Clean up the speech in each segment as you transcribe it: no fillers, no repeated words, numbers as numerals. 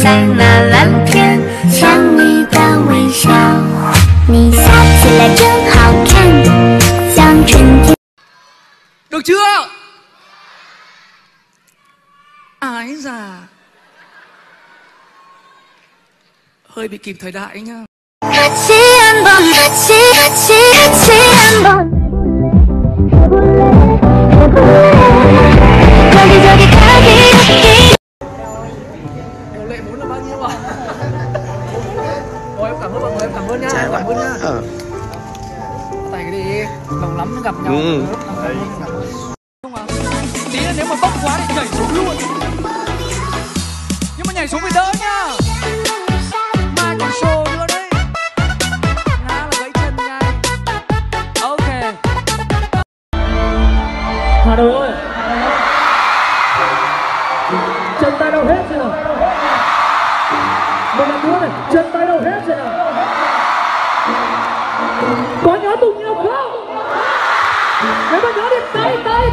在那蓝天，想你的微笑，你笑起来真好看，像春天。 Được chưa? Ái già, hơi bị kịp thời đại nhá. 같이 한번 같이 한번 거기저기 가기. Điều lệ vốn là bao nhiêu à? Ôi em cảm ơn mọi người, em cảm ơn nha, em cảm ơn nha. Tay cái đi, lâu lắm gặp nhau. Không à? Tí nữa nếu mà bốc quá thì nhảy xuống luôn. Nhưng mà nhảy xuống phải đỡ nha. Mai còn show nữa đấy. Ngã là gãy chân nha. Ok. Hà Nội ơi, chân tay đâu hết rồi nào. Một lần nữa này, chân tay đâu hết rồi nào. Có nhớ cùng nhau không? Nếu mà nhớ thì tay.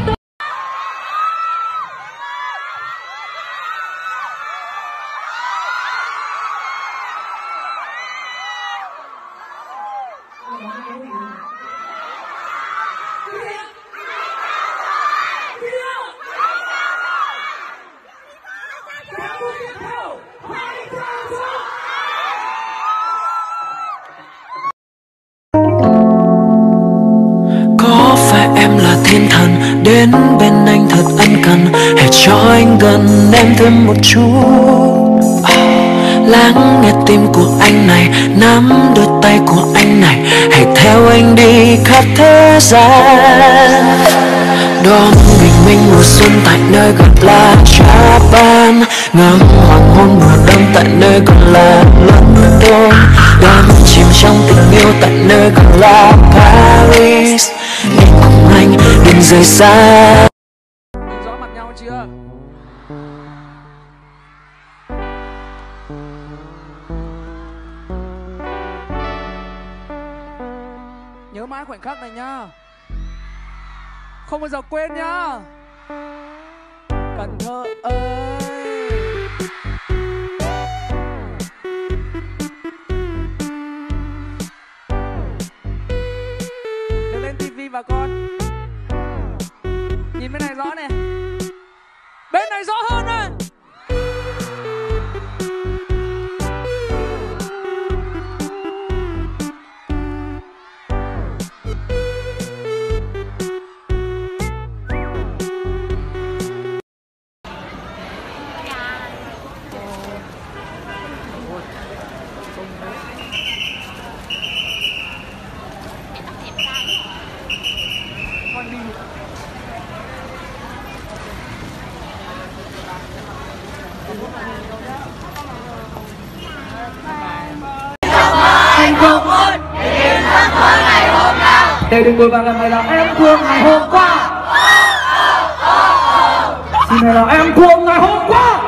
Có phải em là thiên thần đến bên anh thật ân cần, hãy cho anh gần em thêm một chút. Lắng nghe tim của anh này, nắm đôi tay của anh này, hãy theo anh đi khắp thế gian. Đón bình minh mùa xuân tại nơi gần là Japan, ngắm hoàng hôn mùa đông tại nơi gần là London, đắm chìm trong tình yêu tại nơi gần là Paris. Đi cùng anh đừng rời xa. Nhìn rõ mặt nhau chưa? Nhớ mãi khoảnh khắc này nhá, không bao giờ quên nhá. Cần Thơ ơi, đưa lên tivi bà con. Nhìn bên này rõ nè, bên này rõ hơn nè. Con đi. Hạnh phúc tìm giấc mơ ngày hôm nào. Để đừng vội vàng làm này là em thương ngày hôm qua. Xin này là em thương ngày hôm qua.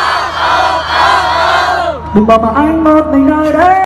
Đừng bảo mà anh một mình nơi đây.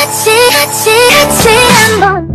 같이 한번